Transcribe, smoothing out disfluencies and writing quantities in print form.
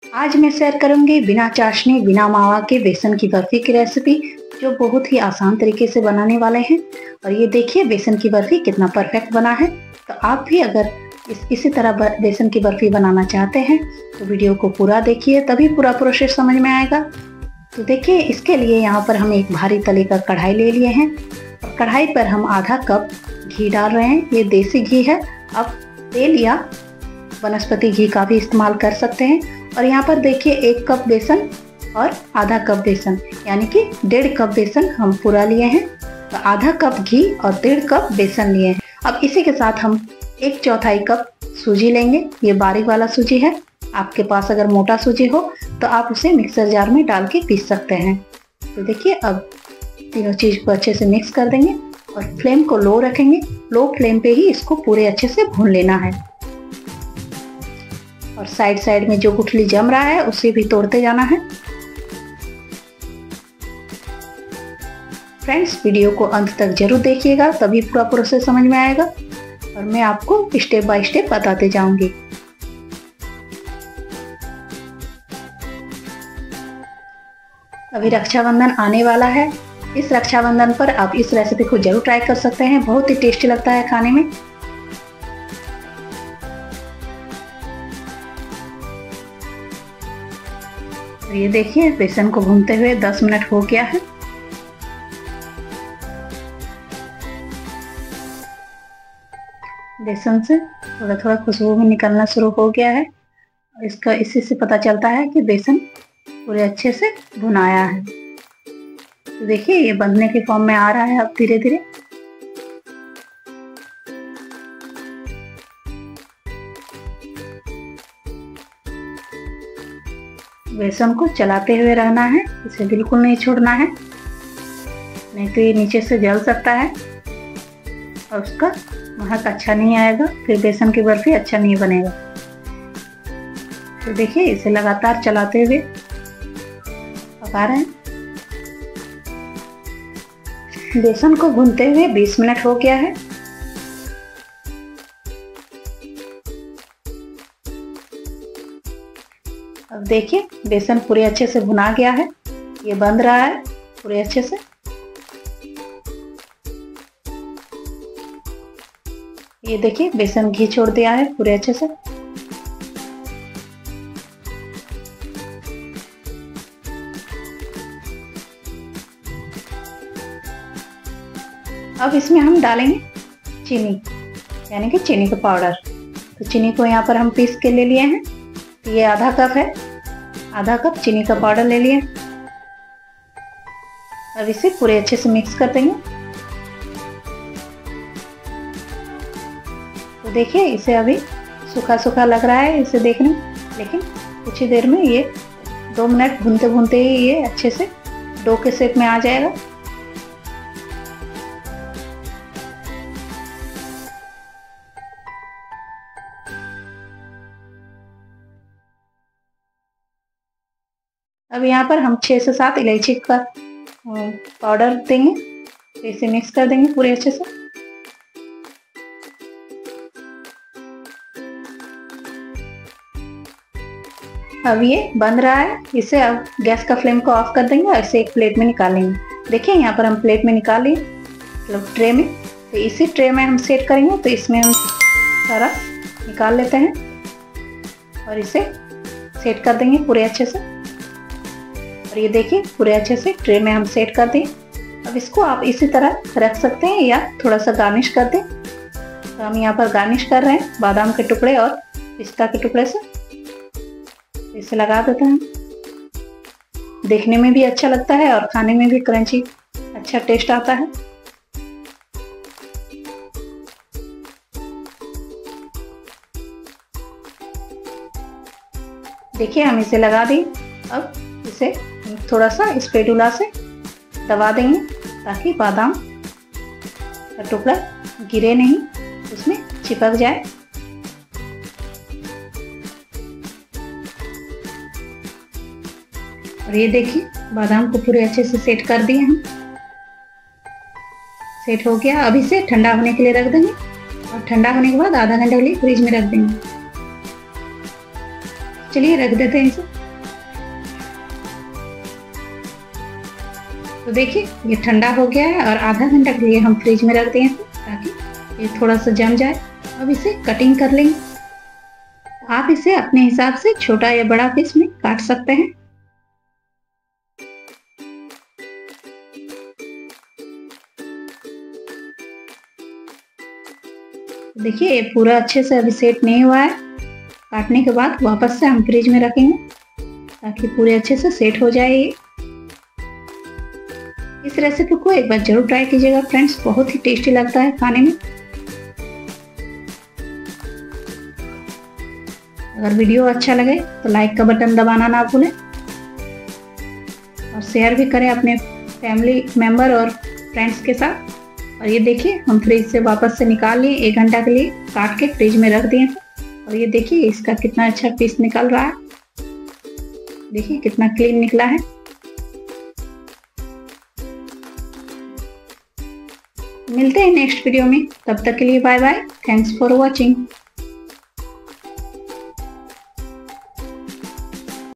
आज मैं शेयर करूंगी बिना चाशनी बिना मावा के बेसन की बर्फी की रेसिपी, जो बहुत ही आसान तरीके से बनाने वाले हैं। और ये देखिए बेसन की बर्फी कितना परफेक्ट बना है। तो आप भी अगर इसी तरह बेसन की बर्फी बनाना चाहते हैं तो वीडियो को पूरा देखिए, तभी पूरा प्रोसेस समझ में आएगा। तो देखिए इसके लिए यहाँ पर हम एक भारी तले का कढ़ाई ले लिए हैं और कढ़ाई पर हम आधा कप घी डाल रहे हैं। ये देसी घी है, आप तेल या वनस्पति घी का भी इस्तेमाल कर सकते हैं। और यहाँ पर देखिए 1 कप बेसन और आधा कप बेसन, यानी कि 1.5 कप बेसन हम पूरा लिए हैं। तो आधा कप घी और 1.5 कप बेसन लिए हैं। अब इसी के साथ हम 1/4 कप सूजी लेंगे। ये बारीक वाला सूजी है, आपके पास अगर मोटा सूजी हो तो आप उसे मिक्सर जार में डाल के पीस सकते हैं। तो देखिए अब तीनों चीज को अच्छे से मिक्स कर देंगे और फ्लेम को लो रखेंगे। लो फ्लेम पे ही इसको पूरे अच्छे से भून लेना है। और साइड में जो गुठली जम रहा है उसे भी तोड़ते जाना है। फ्रेंड्स वीडियो को अंत तक जरूर देखिएगा, तभी पूरा प्रोसेस समझ में आएगा और मैं आपको स्टेप बाय स्टेप बताते जाऊंगी। अभी रक्षाबंधन आने वाला है। इस रक्षाबंधन पर आप इस रेसिपी को जरूर ट्राई कर सकते हैं, बहुत ही टेस्टी लगता है खाने में। ये देखिए बेसन को भूनते हुए 10 मिनट हो गया है। बेसन से थोड़ा थोड़ा खुशबू भी निकलना शुरू हो गया है। इसका इसी से पता चलता है कि बेसन पूरे अच्छे से भुनाया है। तो देखिए ये बंधने के फॉर्म में आ रहा है अब धीरे धीरे। बेसन को चलाते हुए रहना है, इसे बिल्कुल नहीं छोड़ना है, नहीं तो ये नीचे से जल सकता है और उसका महक अच्छा नहीं आएगा, फिर बेसन की बर्फी अच्छा नहीं बनेगा। तो देखिए इसे लगातार चलाते हुए पका रहे हैं। बेसन को भूनते हुए 20 मिनट हो गया है। अब देखिए बेसन पूरे अच्छे से भुना गया है, ये बंध रहा है पूरे अच्छे से। ये देखिए बेसन घी छोड़ दिया है पूरे अच्छे से। अब इसमें हम डालेंगे चीनी, यानी कि चीनी का पाउडर। तो चीनी को यहाँ पर हम पीस के ले लिए हैं। तो ये आधा कप है, आधा कप चीनी का पाउडर ले लिए। अब इसे पूरे अच्छे से मिक्स कर देंगे। तो देखिए इसे अभी सूखा सूखा लग रहा है इसे देखने, लेकिन कुछ ही देर में ये 2 मिनट भूनते भूनते ही ये अच्छे से डो के शेप में आ जाएगा। अब यहाँ पर हम 6 से 7 इलायची का पाउडर देंगे। तो इसे मिक्स कर देंगे पूरे अच्छे से। अब ये बन रहा है, इसे अब गैस का फ्लेम को ऑफ कर देंगे और इसे एक प्लेट में निकालेंगे। देखिए यहाँ पर हम प्लेट में निकाल लिए, मतलब ट्रे में। तो इसी ट्रे में हम सेट करेंगे। तो इसमें हम सारा निकाल लेते हैं और इसे सेट कर देंगे पूरे अच्छे से। और ये देखिए पूरे अच्छे से ट्रे में हम सेट कर दें। अब इसको आप इसी तरह रख सकते हैं या थोड़ा सा गार्निश कर दें। तो हम यहाँ पर गार्निश कर रहे हैं बादाम के टुकड़े और पिस्ता के टुकड़े से। इसे लगा देते हैं, देखने में भी अच्छा लगता है और खाने में भी क्रंची अच्छा टेस्ट आता है। देखिए हम इसे लगा दें। अब इसे थोड़ा सा स्पैटुला से दबा देंगे ताकि बादाम का टुकड़ा गिरे नहीं, उसमें चिपक जाए। और ये देखिए बादाम को पूरे अच्छे से सेट कर दिए हम। सेट हो गया। अब इसे ठंडा होने के लिए रख देंगे और ठंडा होने के बाद आधा घंटे के लिए फ्रिज में रख देंगे। चलिए रख देते हैं इसे। तो देखिए ये ठंडा हो गया है और आधा घंटा के लिए हम फ्रिज में रख दिए ताकि ये थोड़ा सा जम जाए। अब इसे कटिंग कर लेंगे। आप इसे अपने हिसाब से छोटा या बड़ा पीस में काट सकते हैं। देखिए ये पूरा अच्छे से अभी सेट नहीं हुआ है। काटने के बाद वापस से हम फ्रिज में रखेंगे ताकि पूरे अच्छे से सेट हो जाए ये। इस रेसिपी को एक बार जरूर ट्राई कीजिएगा फ्रेंड्स, बहुत ही टेस्टी लगता है खाने में। अगर वीडियो अच्छा लगे तो लाइक का बटन दबाना ना भूलें और शेयर भी करें अपने फैमिली मेंबर और फ्रेंड्स के साथ। और ये देखिए हम फ्रिज से वापस से निकाल लिए, 1 घंटा के लिए काट के फ्रिज में रख दिए थे। और ये देखिए इसका कितना अच्छा पीस निकल रहा है, देखिए कितना क्लीन निकला है। मिलते हैं नेक्स्ट वीडियो में, तब तक के लिए bye bye. Thanks for watching.